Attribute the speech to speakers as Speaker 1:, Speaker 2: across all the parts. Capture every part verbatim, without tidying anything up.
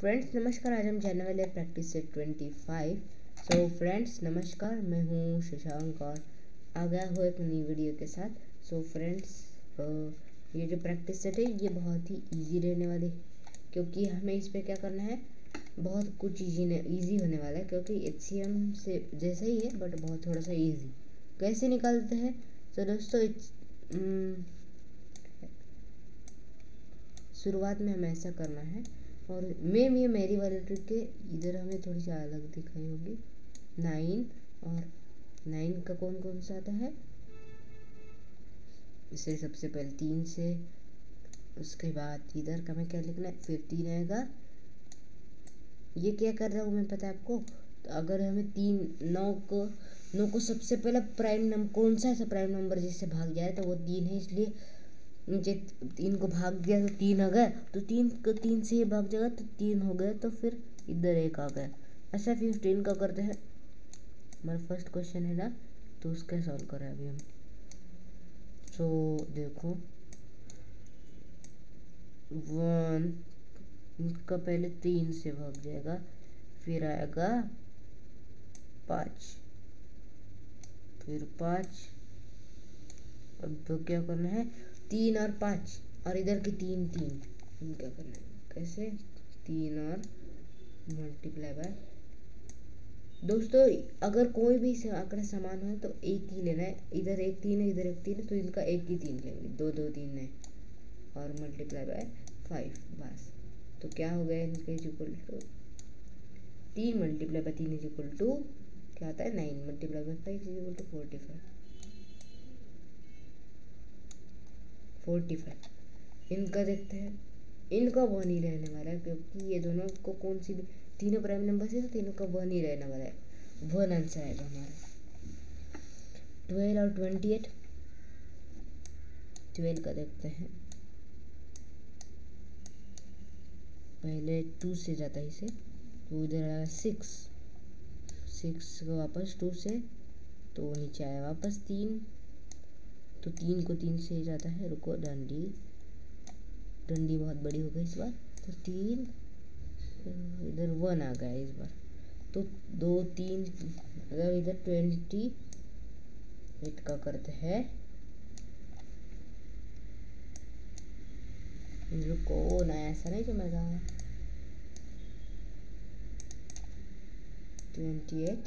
Speaker 1: Friends नमस्कार, आज हम जानने वाले practice set twenty five. So friends नमस्कार, मैं हूँ शशांक और आ गया हूँ एक नई वीडियो के साथ। सो so, फ्रेंड्स ये जो प्रैक्टिस सेट है ये बहुत ही इजी रहने वाली है, क्योंकि हमें इस पे क्या करना है, बहुत कुछ इजी इजी होने वाला है, क्योंकि एच सी एम से जैसा ही है बट बहुत थोड़ा सा इजी। कैसे निकालते हैं? तो so, दोस्तों शुरुआत में हमें ऐसा करना है, और मेम ये मेरी वाली ट्रिक है, इधर हमें थोड़ी सी अलग दिखाई होगी। नाइन और नाइन का कौन कौन सा आता है, इसे सबसे पहले तीन से, उसके बाद इधर का मैं क्या लिखना है, फिर तीन आएगा। ये क्या कर रहा हूँ मैं पता है आपको? तो अगर हमें तीन नौ को नौ को सबसे पहले प्राइम नंबर कौन सा ऐसा प्राइम नंबर जिससे भाग जाए तो वो तीन है, इसलिए नीचे तीन को भाग दिया तो तीन आ गया, तो तीन को तीन से ही भाग जाएगा तो तीन हो गया, तो फिर इधर एक आ गया। ऐसा फिफ्टीन का करते हैं, हमारा फर्स्ट क्वेश्चन है ना, तो उसका सॉल्व करें अभी हम। सो so, देखो वन का पहले तीन से भाग जाएगा, फिर आएगा पाँच, फिर पाँच। अब तो क्या करना है, तीन और पाँच, और इधर की तीन तीन हम क्या करना है, कैसे तीन और मल्टीप्लाई बाय। दोस्तों अगर कोई भी आंकड़ा समान हो तो एक ही लेना है, इधर एक तीन है इधर एक तीन है तो इनका एक ही तीन लेंगे, दो दो तीन है, और मल्टीप्लाई बाय फाइव बस। तो क्या हो गया, इनका इज इक्वल टू तीन मल्टीप्लाई बाय तीन इज इक्वल टू क्या आता है, nine multiply by five is equal to forty five forty five. इनका देखते हैं, इनका वन ही रहने वाला है, क्योंकि ये दोनों को कौन सी भी तीनों प्राइम नंबर से, तो तीनों का वन ही रहने वाला है, वन आंसर आएगा हमारा। ट्वेल्व और ट्वेंटी एट, ट्वेल्व का देखते हैं, पहले टू से जाता है इसे, तो इधर आया सिक्स, सिक्स को वापस टू से, तो नीचे आया वापस तीन, तो तीन को तीन से जाता है, रुको डंडी डंडी बहुत बड़ी हो गई इस बार, तो तीन इधर वन आ गया इस बार, तो दो तीन, अगर इधर ट्वेंटी एट का करते हैं, रुको ना ऐसा नहीं जमेगा, ट्वेंटी एट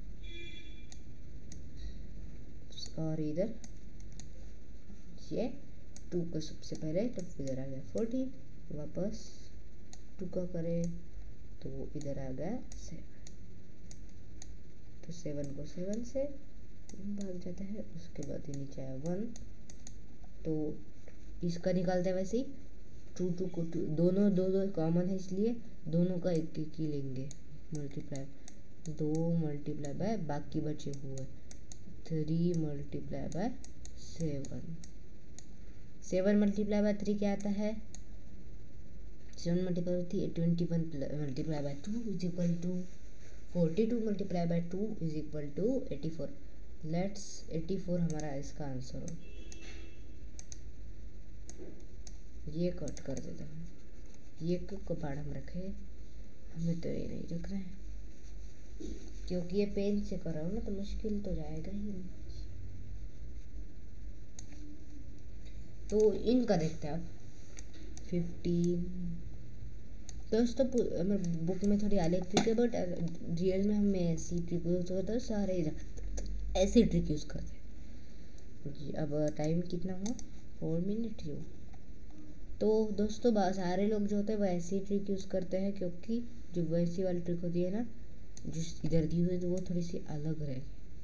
Speaker 1: और इधर ये टू को सबसे पहले, तो इधर आ गया फोर्टी, वापस टू का करें तो इधर आ गया सेवन, तो सेवन को सेवन से भाग जाता है, उसके बाद ये नीचे आया वन, तो इसका निकालते हैं वैसे ही, टू टू को टू, दोनों दो दो कॉमन है इसलिए दोनों का एक एक ही लेंगे, मल्टीप्लाई दो मल्टीप्लाई बाय बाकी बचे हुए three multiply by seven, seven multiply by three क्या आता है, seven multiply by three twenty one multiply by two is equal to forty two multiply by two is equal to eighty four. Let's eighty four हमारा इसका answer हो, ये cut कर देता हूँ, ये को पार्ट हम रखे, हमें तो ये नहीं रख रहे हैं, क्योंकि ये पेन से कर रहा हूँ ना, तो मुश्किल तो जाएगा ही। तो इनका देखते हैं आप, फिफ्टीन। दोस्तों बुक में थोड़ी अलग ट्रिक है, बट रियल में हम ऐसी ट्रिक यूज़ करते हैं, सारे ऐसी ट्रिक यूज़ करते हैं जी। अब टाइम कितना हुआ, फोर मिनट ही हो। तो दोस्तों सारे लोग जो होते हैं वो ऐसी ट्रिक यूज़ करते हैं, क्योंकि जो वैसी वाली ट्रिक होती है ना, जिस इधर दी हुई तो वो थोड़ी सी अलग रहेगी,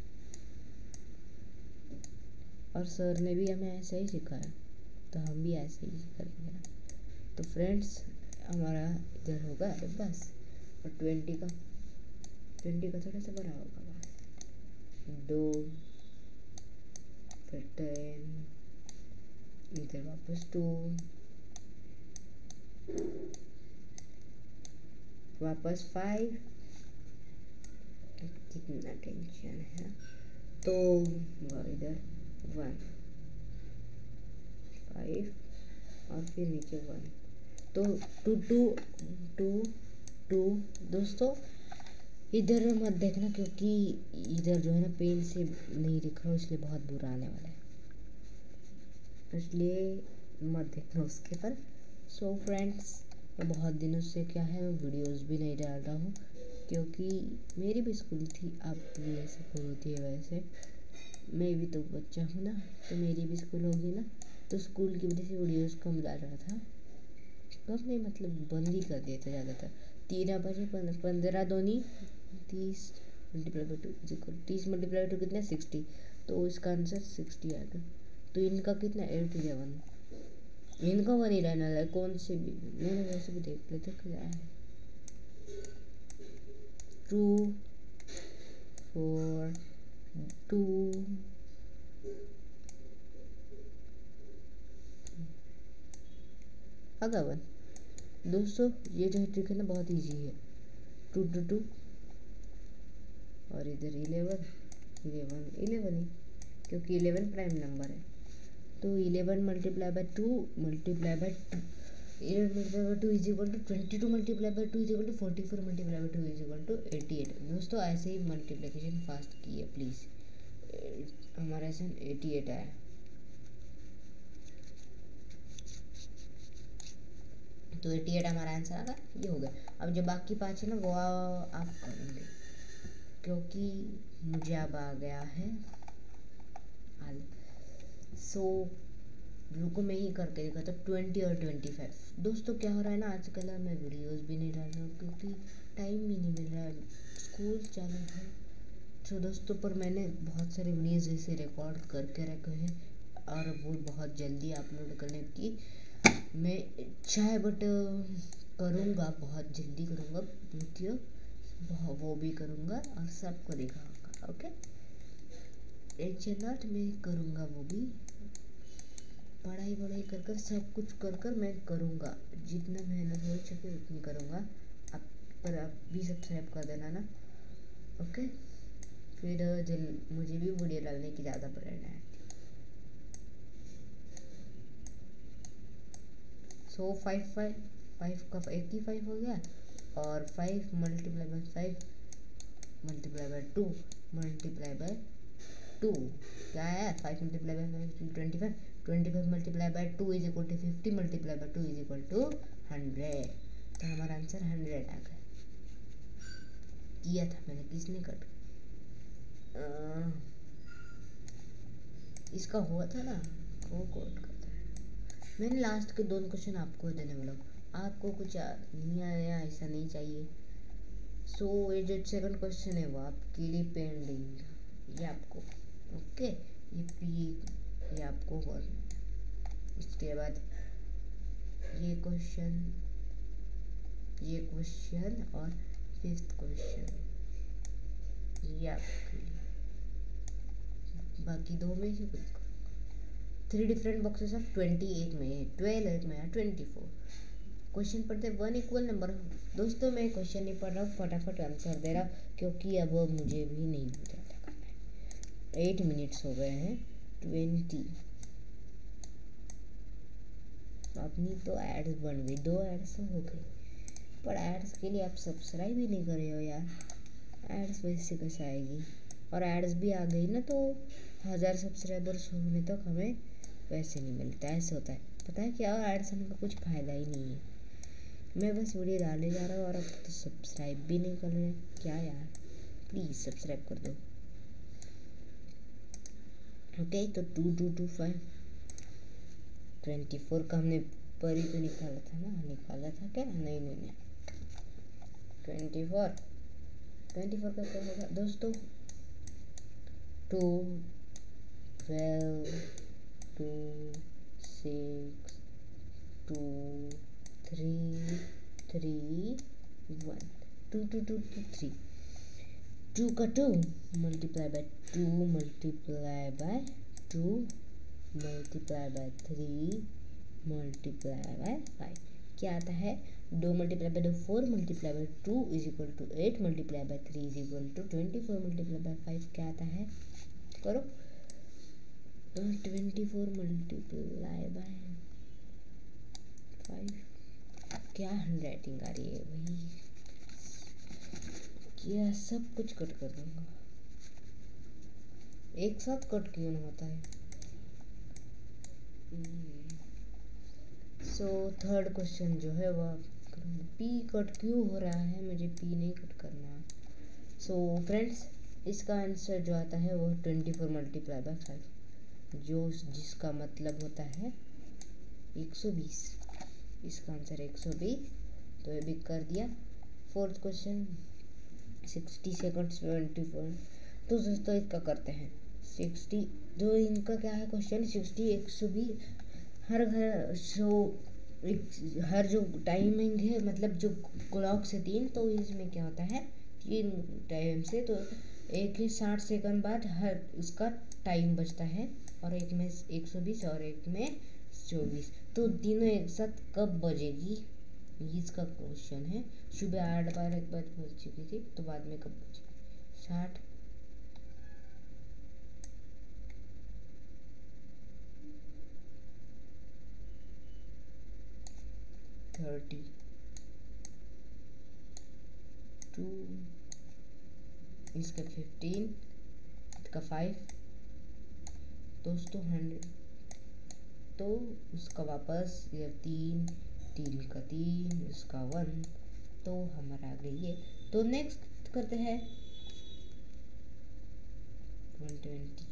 Speaker 1: और सर ने भी हमें ऐसा ही सिखाया, तो हम भी ऐसे ही करेंगे ना। तो फ्रेंड्स हमारा इधर होगा बस, और ट्वेंटी का ट्वेंटी का थोड़ा सा बड़ा होगा बस, दो, फिर टेन, इधर वापस टू, वापस फाइव, कितना टेंशन है, तो इधर वन फाइव और फिर नीचे वन, तो टू टू टू टू। दोस्तों इधर मत देखना क्योंकि इधर जो है ना पेन से नहीं दिख रहा, इसलिए बहुत बुरा आने वाला है, इसलिए मत देखना उसके पर। सो फ्रेंड्स, बहुत दिनों से क्या है मैं वीडियोस भी नहीं डाल रहा हूँ क्योंकि मेरी भी स्कूल थी, अब भी ऐसे स्कूल होती है, वैसे मैं भी तो बच्चा हूँ ना, तो मेरी भी स्कूल होगी ना, तो स्कूल की वजह से वीडियोस कम डाल रहा था। कब नहीं, मतलब बंद ही कर दिया था ज़्यादातर। तेरह बजे पंद्रह दोनी तीस मल्टीप्लाई बाई टू इक्वल तीस मल्टीप्लाई बाई टू कितना सिक्सटी, तो इसका आंसर सिक्सटी आएगा। तो इनका कितना एट इलेवन, इनका वन ही रहना है, कौन से भी मैंने वैसे भी देख लेते क्या है। टू फोर टू आगा वन। दोस्तों ये जो ट्रिक है ना बहुत इजी है। टू टू टू और इधर इलेवन इलेवन इलेवन ही, क्योंकि इलेवन प्राइम नंबर है। तो eleven multiply by two multiply by two eleven multiply by two is equal to twenty two multiply by two is equal to forty four multiply by two is equal to eighty eight. दोस्तों ऐसे ही multiplication fast की है please. हमारा ऐसा eighty eight आया, तो eighty eight हमारा answer आ गया, ये हो गया। अब जो बाकी पाँच है ना वो आप करेंगे क्योंकि मुझे अब आ गया है हाल। सो रुको मैं ही करके दिखाता हूँ ट्वेंटी और ट्वेंटी फाइव। दोस्तों क्या हो रहा है ना, आजकल मैं वीडियोस भी नहीं डाल रहा हूँ क्योंकि टाइम ही नहीं मिल रहा है, स्कूल चालू है। तो दोस्तों पर मैंने बहुत सारे वीडियोस ऐसे रिकॉर्ड करके रखे हैं और वो बहुत जल्दी अपलोड करने की मैं इच्छा है, बट करूँगा, बहुत जल्दी करूँगा वीडियो, वो भी करूँगा और सबको दिखाऊँगा। ओके, टेंशन नॉट, मैं करूँगा वो भी, पढ़ाई वढ़ाई कर कर सब कुछ कर कर मैं करूँगा, जितना मेहनत हो सके उतनी करूँगा। अब पर आप भी सब्सक्राइब कर देना ना। ओके, फिर जल मुझे भी वीडियो डालने की ज़्यादा प्रेरणा है। सो फाइव फाइव फाइव का एट्टी फाइव हो गया, और five multiply by five multiply by two multiply by two क्या है, five multiply by five twenty five twenty five multiply by two is equal to fifty multiply by two is equal to hundred. तो हमारा answer hundred आ गया। किया था मैंने, किसने cut आ, इसका हुआ था ना, वो कोड करता है। मैंने लास्ट के दोनों क्वेश्चन आपको देने वाला हूँ, आपको कुछ नहीं आया ऐसा नहीं चाहिए। सो ये जो सेकंड क्वेश्चन है वो आपके लिए पेंडिंग, ये आपको ओके, ये पी ये आपको करना। इसके बाद ये क्वेश्चन ये क्वेश्चन और फिफ्थ क्वेश्चन ये आपके लिए, बाकी दो में से कुछ three different boxes of twenty eight में है, ट्वेल्व एक में है ट्वेंटी फोर क्वेश्चन पढ़ते वन इक्वल नंबर। दोस्तों मैं क्वेश्चन नहीं पढ़ रहा हूँ, फटाफट आंसर दे रहा क्योंकि अब मुझे भी नहीं ज़्यादा करना है। एट मिनट्स हो गए हैं, ट्वेंटी अपनी तो एड्स बन गई, दो एड्स हो गई, पर एड्स के लिए आप सब्सक्राइब ही नहीं कर रहे हो यार, एड्स वैसे कैसे आएगी। और एड्स भी आ गई ना तो हज़ार सब्सक्राइबर्स होने तक हमें पैसे नहीं मिलता, ऐसे होता है। पता है क्या, एड्स आने का कुछ फ़ायदा ही नहीं है। मैं बस वीडियो डाले जा रहा हूँ और अब तो सब्सक्राइब भी नहीं कर रहे, क्या यार, प्लीज़ सब्सक्राइब कर दो। ओके, तो two two two five twenty four का हमने पर ही तो निकाला था ना, निकाला था क्या, नहीं नहीं नहीं ट्वेंटी फोर ट्वेंटी फोर का क्या होगा दोस्तों, two twelve two six two three three one two two two two three two का two multiply by two multiply by two multiply by three multiply by five क्या आता है, दो multiply by दो four multiply by two is equal to eight multiply by three is equal to twenty four multiply by five क्या आता है, करो। Twenty four multiply by five क्या हैंड राइटिंग आ रही है भाई, यह सब कुछ कट कर दूंगा। एक साथ कट क्यों ना होता है। सो थर्ड क्वेश्चन जो है वह पी कट क्यों हो रहा है, मुझे पी नहीं कट करना। सो फ्रेंड्स, इसका आंसर जो आता है वो twenty four multiply by five, जो जिसका मतलब होता है एक सौ बीस। इसका आंसर एक सौ बीस, तो ये भी कर दिया। Fourth question sixty seconds twenty four, तो दोस्तों इसका करते हैं सिक्सटी। जो इनका क्या है क्वेश्चन, सिक्सटी एक सौ बीस हर घर सो एक हर जो टाइमिंग है, मतलब जो क्लॉक से तीन, तो इसमें क्या होता है तीन टाइम से, तो एक ही साठ सेकंड बाद हर उसका टाइम बचता है, और एक में एक सौ बीस और एक में चौबीस, तो तीनों एक साथ कब बजेगी, इसका क्वेश्चन है। सुबह आठ बार एक बार बज चुकी थी, तो बाद में कब बजेगी। साठ थर्टी टू, इसका फिफ्टीन, इसका फाइव, दोस्तों हंड्रेड, तो उसका वापस ये तीन, तीन का तीन, उसका वन, तो हमारा आ गई ये। तो नेक्स्ट करते हैं वन ट्वेंटी।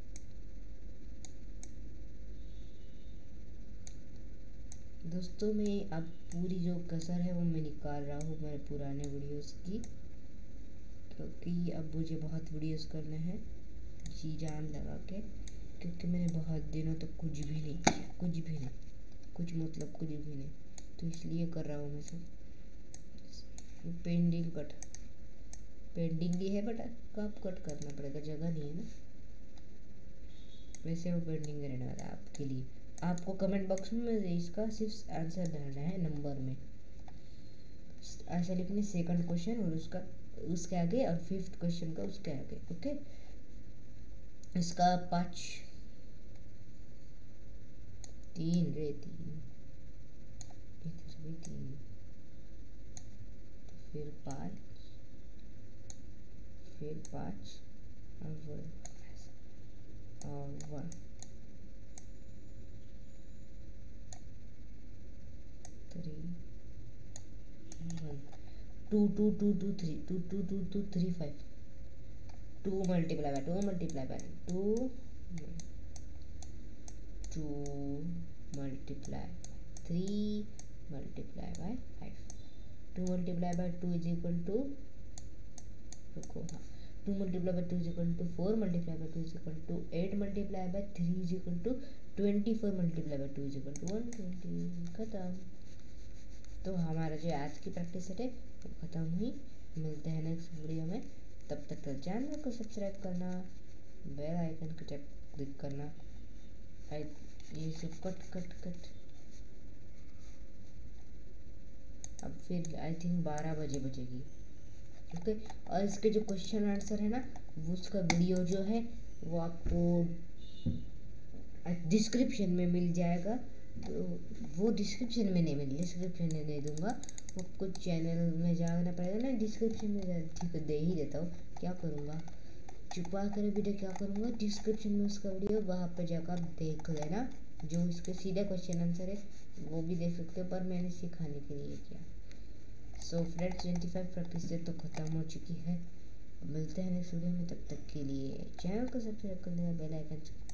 Speaker 1: दोस्तों मैं अब पूरी जो कसर है वो मैं निकाल रहा हूँ मेरे पुराने वीडियोस की, क्योंकि अब मुझे बहुत वीडियोस करने हैं जी जान लगा के, क्योंकि मैंने बहुत दिनों तक कुछ भी नहीं किया, कुछ भी नहीं, कुछ मतलब कुछ भी नहीं, तो इसलिए कर रहा हूँ मैं सब। पेंडिंग कट पेंडिंग भी है, बट कब कट करना पड़ेगा, जगह नहीं है ना, वैसे वो पेंडिंग रहने वाला है आपके लिए। आपको कमेंट बॉक्स में इसका सिर्फ आंसर डालना है नंबर में, ऐसा लिखने सेकंड क्वेश्चन और उसका उसके आगे, और फिफ्थ क्वेश्चन का उसके आगे, ओके। इसका पाँच, तीन रे तीन, तीन, फिर पाँच, फिर पाँच और वन, और one, three, one, two two two two three, two two two two three five, two multiply by two multiply by two, two multiply three multiply by five, two multiply by two is equal to, रुको हाँ, two multiply by two is equal to four, multiply by two is equal to eight, multiply by three is equal to twenty four, multiply by two is equal to one twenty. खत्म। तो हमारा जो आज की practice set है वो खत्म हुई। मिलते हैं नेक्स्ट वीडियो में, तब तक तो चैनल को सब्सक्राइब करना, बेल आइकन को क्लिक करना। आई ये सब कट कट कट अब फिर आई थिंक बारह बजे बजेगी, ओके। और इसके जो क्वेश्चन आंसर है ना, वो उसका वीडियो जो है वो आपको डिस्क्रिप्शन में मिल जाएगा, तो वो डिस्क्रिप्शन में नहीं, मैं डिस्क्रिप्शन में नहीं दूंगा, वो आपको चैनल में जाना पड़ेगा ना, डिस्क्रिप्शन में ठीक दे ही देता हूँ, क्या करूँगा छुपा कर वीडियो, क्या करूँगा डिस्क्रिप्शन में उसका वीडियो, वहाँ पे जाकर आप देख लेना, जो इसके सीधा क्वेश्चन आंसर है वो भी देख सकते हो, पर मैंने सिखाने के लिए किया। So friends, twenty five practice से तो ख़त्म हो चुकी है। मिलते हैं नेक्स्ट वीडियो में, तब तक के लिए चैनल को सब्सक्राइब कर लेना, बेल आइकन